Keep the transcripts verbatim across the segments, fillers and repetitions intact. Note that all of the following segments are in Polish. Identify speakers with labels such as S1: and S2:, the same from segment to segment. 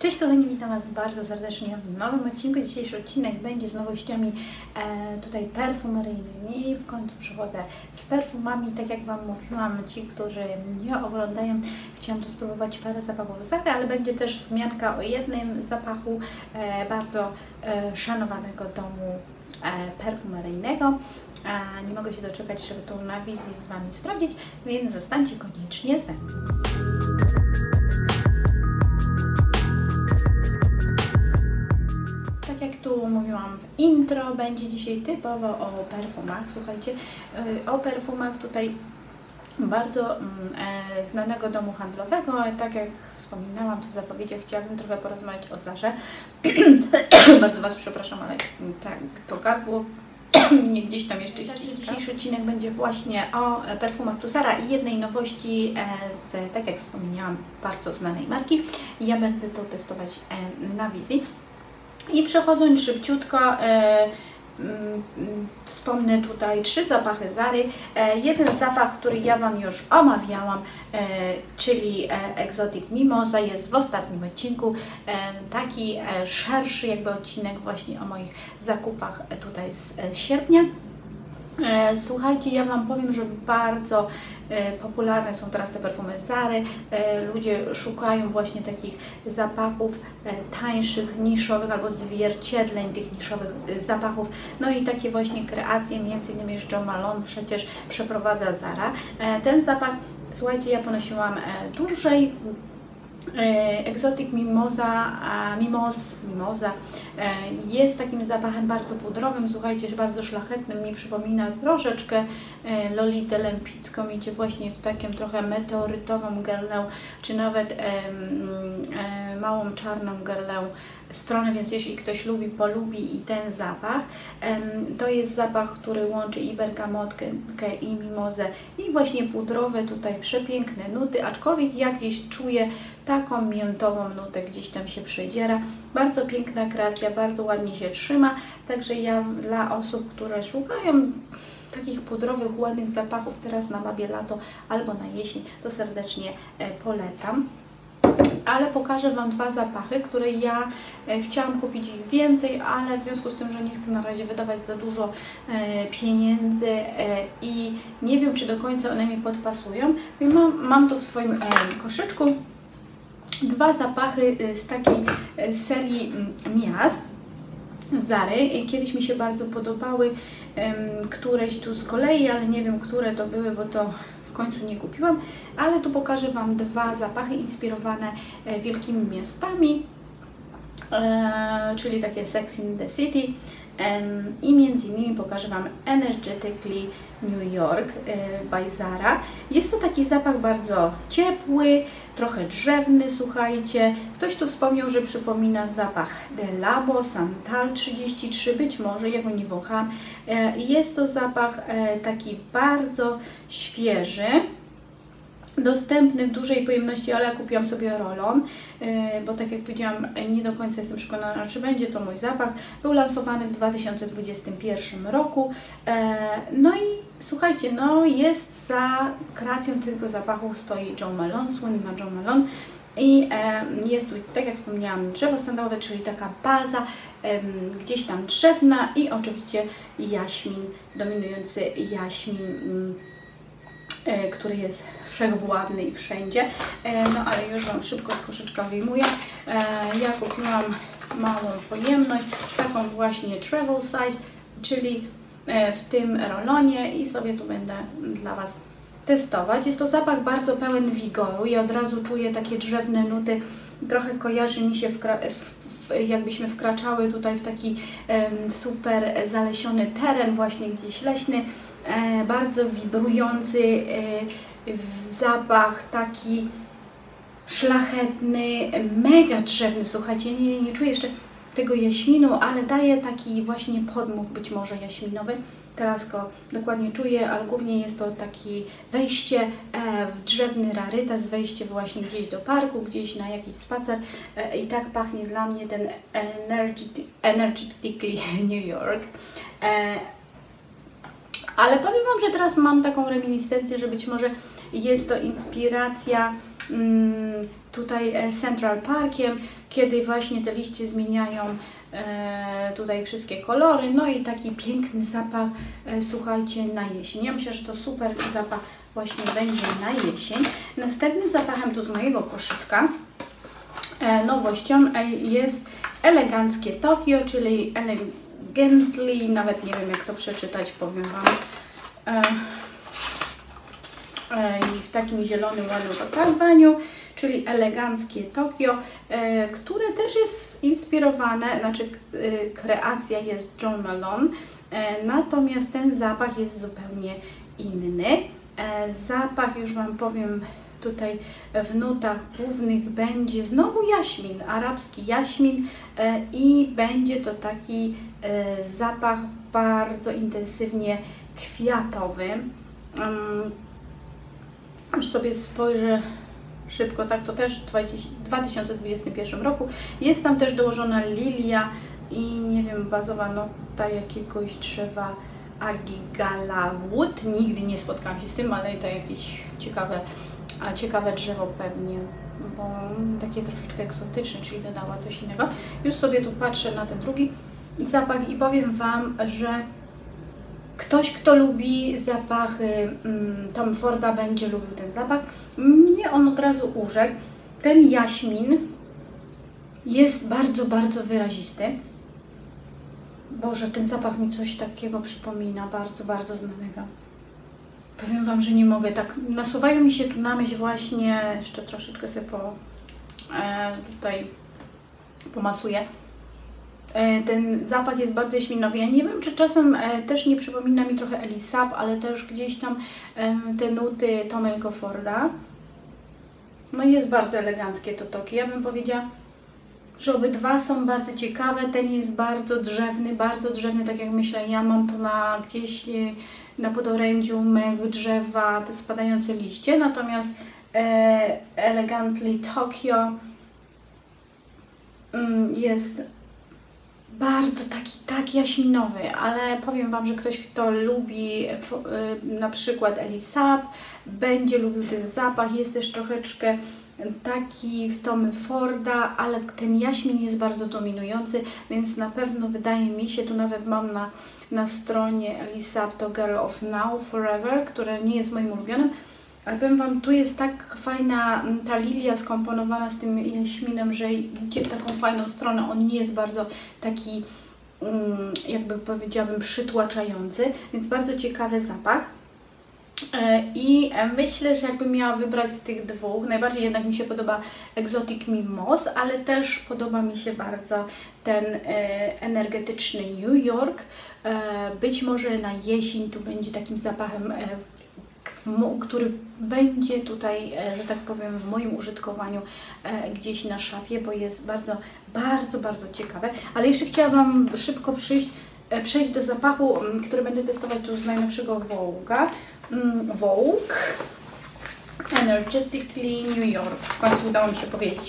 S1: Cześć kochani, witam Was bardzo serdecznie w nowym odcinku. Dzisiejszy odcinek będzie z nowościami e, tutaj perfumeryjnymi i w końcu przychodzę z perfumami. Tak jak Wam mówiłam, ci, którzy nie oglądają, chciałam tu spróbować parę zapachów z Zary, ale będzie też wzmianka o jednym zapachu e, bardzo e, szanowanego domu e, perfumeryjnego. A nie mogę się doczekać, żeby tu na wizji z Wami sprawdzić, więc zostańcie koniecznie ze mną. Tak jak tu mówiłam w intro, będzie dzisiaj typowo o perfumach. Słuchajcie, o perfumach tutaj bardzo mm, e, znanego domu handlowego. Tak jak wspominałam tu w zapowiedziach, chciałabym trochę porozmawiać o Zarze. Bardzo Was przepraszam, ale tak, to gardło mnie gdzieś tam jeszcze ściska. Dzisiejszy odcinek będzie właśnie o perfumach tu Zara i jednej nowości z, tak jak wspomniałam, bardzo znanej marki. Ja będę to testować na wizji. I przechodząc szybciutko, e, mm, wspomnę tutaj trzy zapachy Zary. E, jeden zapach, który ja Wam już omawiałam, e, czyli e, Exotic Mimosa, jest w ostatnim odcinku. E, taki e, szerszy jakby odcinek właśnie o moich zakupach e, tutaj z e, sierpnia. E, słuchajcie, ja Wam powiem, że bardzo e, popularne są teraz te perfumy Zary. E, ludzie szukają właśnie takich zapachów e, tańszych, niszowych albo odzwierciedleń tych niszowych e, zapachów. No i takie właśnie kreacje, między innymi Jo Malone przecież przeprowadza Zara. E, ten zapach, słuchajcie, ja ponosiłam e, dłużej. Exotic Mimosa, Mimos, Mimosa jest takim zapachem bardzo pudrowym, słuchajcie, bardzo szlachetnym, mi przypomina troszeczkę Lolitę Lempicką, idzie właśnie w taką trochę meteorytową girlę, czy nawet e, e, małą czarną girlę stronę, więc jeśli ktoś lubi, polubi i ten zapach, e, to jest zapach, który łączy i bergamotkę, i mimozę, i właśnie pudrowe tutaj przepiękne nuty, aczkolwiek ja gdzieś czuję taką miętową nutę, gdzieś tam się przedziera. Bardzo piękna kreacja, bardzo ładnie się trzyma, także ja dla osób, które szukają takich pudrowych, ładnych zapachów teraz na babie lato albo na jesień, to serdecznie e, polecam. Ale pokażę Wam dwa zapachy, które ja e, chciałam kupić ich więcej, ale w związku z tym, że nie chcę na razie wydawać za dużo e, pieniędzy e, i nie wiem, czy do końca one mi podpasują. Mam, mam to w swoim e, koszyczku. Dwa zapachy z takiej serii miast Zary. Kiedyś mi się bardzo podobały któreś tu z kolei, ale nie wiem, które to były, bo to w końcu nie kupiłam. Ale tu pokażę Wam dwa zapachy inspirowane wielkimi miastami, czyli takie Sex in the City. I między innymi pokażę Wam Energetically New York by Zara. Jest to taki zapach bardzo ciepły, trochę drzewny, słuchajcie. Ktoś tu wspomniał, że przypomina zapach De Labo Santal trzydzieści trzy, być może, ja go nie wącham. Jest to zapach taki bardzo świeży, dostępny w dużej pojemności, ale ja kupiłam sobie rolon, bo tak jak powiedziałam, nie do końca jestem przekonana, czy będzie to mój zapach. Był lansowany w dwa tysiące dwudziestym pierwszym roku. No i słuchajcie, no jest za kreacją tego zapachu stoi Jo Malone, słynna Jo Malone. I jest tu, tak jak wspomniałam, drzewo sandałowe, czyli taka baza, gdzieś tam drzewna i oczywiście jaśmin, dominujący jaśmin, który jest wszechwładny i wszędzie. No ale już Wam szybko z koszyczka wyjmuję. Ja kupiłam małą pojemność, taką właśnie travel size, czyli w tym rolonie i sobie tu będę dla Was testować. Jest to zapach bardzo pełen wigoru i od razu czuję takie drzewne nuty. Trochę kojarzy mi się, wkra w, jakbyśmy wkraczały tutaj w taki um, super zalesiony teren, właśnie gdzieś leśny. E, bardzo wibrujący e, zapach, taki szlachetny, mega drzewny, słuchajcie, nie, nie czuję jeszcze tego jaśminu, ale daje taki właśnie podmuch być może jaśminowy. Teraz go dokładnie czuję, ale głównie jest to takie wejście e, w drzewny rarytas, wejście właśnie gdzieś do parku, gdzieś na jakiś spacer e, i tak pachnie dla mnie ten Energetically New York. E, Ale powiem Wam, że teraz mam taką reminiscencję, że być może jest to inspiracja mm, tutaj Central Parkiem, kiedy właśnie te liście zmieniają e, tutaj wszystkie kolory, no i taki piękny zapach, e, słuchajcie, na jesień. Ja myślę, że to super zapach właśnie będzie na jesień. Następnym zapachem tu z mojego koszyczka e, nowością e, jest eleganckie Tokio, czyli elegantly, nawet nie wiem jak to przeczytać, powiem Wam. E, e, w takim zielonym, ładnym opakowaniu, czyli eleganckie Tokio, e, które też jest inspirowane, znaczy e, kreacja jest John Malone, e, natomiast ten zapach jest zupełnie inny. E, zapach, już Wam powiem, tutaj w nutach głównych będzie znowu jaśmin, arabski jaśmin e, i będzie to taki e, zapach bardzo intensywnie kwiatowy. Um, już sobie spojrzę szybko, tak, to też w dwa tysiące dwudziestym pierwszym roku. Jest tam też dołożona lilia i nie wiem, bazowa nota jakiegoś drzewa Agigala Wood. Nigdy nie spotkałam się z tym, ale to jakieś ciekawe, ciekawe drzewo pewnie, bo takie troszeczkę egzotyczne, czyli dodała coś innego. Już sobie tu patrzę na ten drugi zapach i powiem Wam, że ktoś, kto lubi zapachy um, Tom Forda, będzie lubił ten zapach. Mnie on od razu urzekł. Ten jaśmin jest bardzo, bardzo wyrazisty. Boże, ten zapach mi coś takiego przypomina, bardzo, bardzo znanego. Powiem Wam, że nie mogę tak. Nasuwają mi się tu na myśl właśnie, jeszcze troszeczkę sobie po, e, tutaj pomasuję. Ten zapach jest bardzo jaśminowy. Ja nie wiem, czy czasem e, też nie przypomina mi trochę Elisab, ale też gdzieś tam e, te nuty Tomego Forda. No i jest bardzo eleganckie to Tokio. Ja bym powiedziała, że obydwa są bardzo ciekawe. Ten jest bardzo drzewny, bardzo drzewny, tak jak myślę. Ja mam to na gdzieś e, na podorędziu mych drzewa, te spadające liście. Natomiast e, Elegantly Tokio mm, jest bardzo taki, tak jaśminowy, ale powiem Wam, że ktoś, kto lubi na przykład Elisab, będzie lubił ten zapach. Jest też troszeczkę taki w Tommy Forda, ale ten jaśmin jest bardzo dominujący, więc na pewno wydaje mi się, tu nawet mam na, na stronie Elisab to Girl of Now Forever, które nie jest moim ulubionym, ale powiem Wam, tu jest tak fajna ta lilia skomponowana z tym jaśminem, że idzie w taką fajną stronę. On nie jest bardzo taki, jakby powiedziałabym, przytłaczający, więc bardzo ciekawy zapach. I myślę, że jakbym miała wybrać z tych dwóch, najbardziej jednak mi się podoba Exotic Mimosa, ale też podoba mi się bardzo ten energetyczny New York. Być może na jesień tu będzie takim zapachem, który będzie tutaj, że tak powiem, w moim użytkowaniu gdzieś na szafie, bo jest bardzo, bardzo, bardzo ciekawe. Ale jeszcze chciałabym szybko przyjść, przejść do zapachu, który będę testować tu z najnowszego Vogue'a. Vogue Energetically New York. W końcu udało mi się powiedzieć.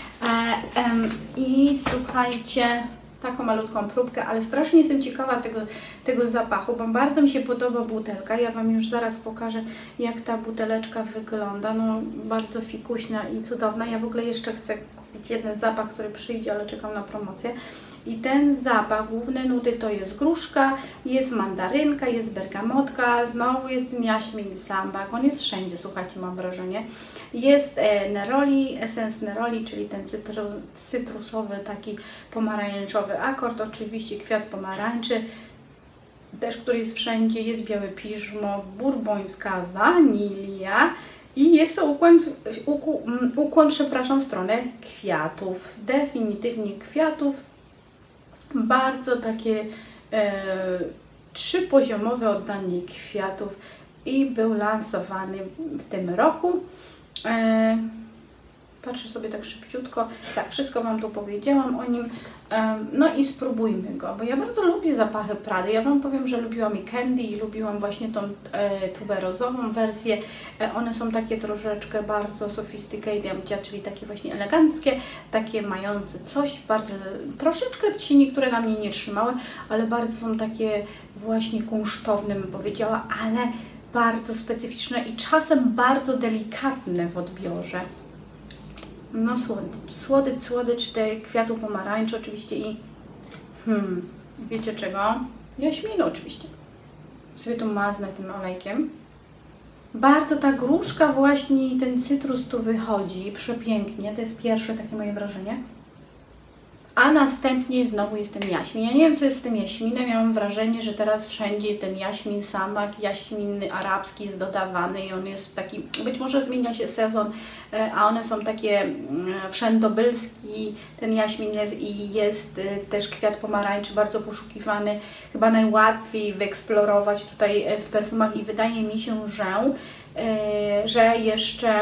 S1: I słuchajcie, taką malutką próbkę, ale strasznie jestem ciekawa tego, tego zapachu, bo bardzo mi się podoba butelka. Ja Wam już zaraz pokażę, jak ta buteleczka wygląda. No, bardzo fikuśna i cudowna. Ja w ogóle jeszcze chcę kupić jeden zapach, który przyjdzie, ale czekam na promocję. I ten zapach, główne nuty to jest gruszka, jest mandarynka, jest bergamotka, znowu jest ten jaśmin zambak, on jest wszędzie, słuchajcie, mam wrażenie. Jest e, neroli, essence neroli, czyli ten cytru, cytrusowy, taki pomarańczowy akord, oczywiście kwiat pomarańczy, też który jest wszędzie, jest białe piżmo, bourbońska wanilia. I jest to ukłon, ukłon, ukłon, przepraszam, w stronę kwiatów, definitywnie kwiatów. Bardzo takie e, trzypoziomowe oddanie kwiatów i był lansowany w tym roku. E, patrzę sobie tak szybciutko, tak, wszystko Wam tu powiedziałam o nim. E, no i spróbujmy go, bo ja bardzo lubię zapachy Prady. Ja Wam powiem, że lubiłam i Candy i lubiłam właśnie tą e, tuberozową wersję. E, one są takie troszeczkę bardzo sophisticated, czyli takie właśnie eleganckie, takie mające coś bardzo, troszeczkę się niektóre na mnie nie trzymały, ale bardzo są takie właśnie kunsztowne, bym powiedziała, ale bardzo specyficzne i czasem bardzo delikatne w odbiorze. no słodycz, słodycz, słodycz tej kwiatu pomarańczy oczywiście i hmm, wiecie czego? Jaśminu oczywiście. Sobie tu maznę tym olejkiem. Bardzo ta gruszka właśnie i ten cytrus tu wychodzi przepięknie, to jest pierwsze takie moje wrażenie. A następnie znowu jest ten jaśmin. Ja nie wiem, co jest z tym jaśminem. Ja mam wrażenie, że teraz wszędzie ten jaśmin samak, jaśmin arabski jest dodawany i on jest taki, być może zmienia się sezon, a one są takie wszędobylski, ten jaśmin jest i jest też kwiat pomarańczy, bardzo poszukiwany, chyba najłatwiej wyeksplorować tutaj w perfumach i wydaje mi się, że, że jeszcze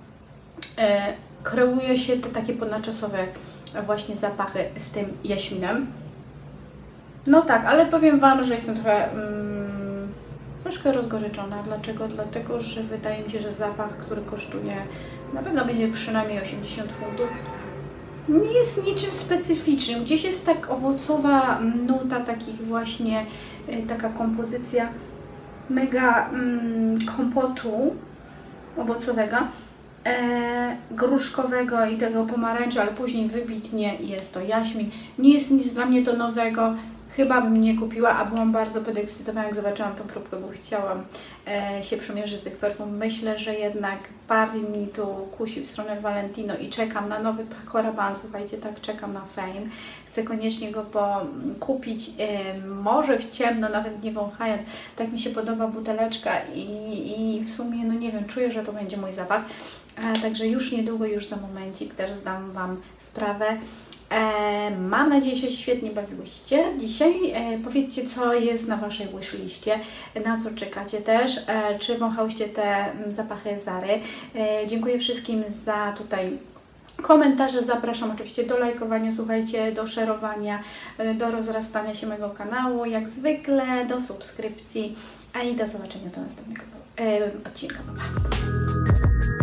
S1: kreuje się te takie ponadczasowe właśnie zapachy z tym jaśminem. No tak, ale powiem Wam, że jestem trochę mm, troszkę rozgoryczona. Dlaczego? Dlatego, że wydaje mi się, że zapach, który kosztuje, na pewno będzie przynajmniej osiemdziesiąt funtów, nie jest niczym specyficznym. Gdzieś jest tak owocowa nuta, takich właśnie, y, taka kompozycja mega mm, kompotu owocowego, E, gruszkowego i tego pomarańcza, ale później wybitnie jest to jaśmin. Nie jest nic dla mnie to nowego, chyba bym nie kupiła, a byłam bardzo podekscytowana, jak zobaczyłam tą próbkę, bo chciałam e, się przymierzyć tych perfum. Myślę, że jednak bardziej mi tu kusi w stronę Valentino i czekam na nowy Paco Rabanne. Słuchajcie, tak czekam na Fame. Chcę koniecznie go po, kupić, e, może w ciemno, nawet nie wąchając. Tak mi się podoba buteleczka i, i w sumie, no nie wiem, czuję, że to będzie mój zapach. E, także już niedługo, już za momencik też zdam Wam sprawę. E, mam nadzieję, że się świetnie bawiłyście. Dzisiaj e, powiedzcie, co jest na Waszej wishliście, na co czekacie też, e, czy wąchałyście te zapachy Zary. E, dziękuję wszystkim za tutaj komentarze. Zapraszam oczywiście do lajkowania, słuchajcie, do szerowania, e, do rozrastania się mojego kanału, jak zwykle, do subskrypcji, a i do zobaczenia do następnego e, odcinka. Pa, pa.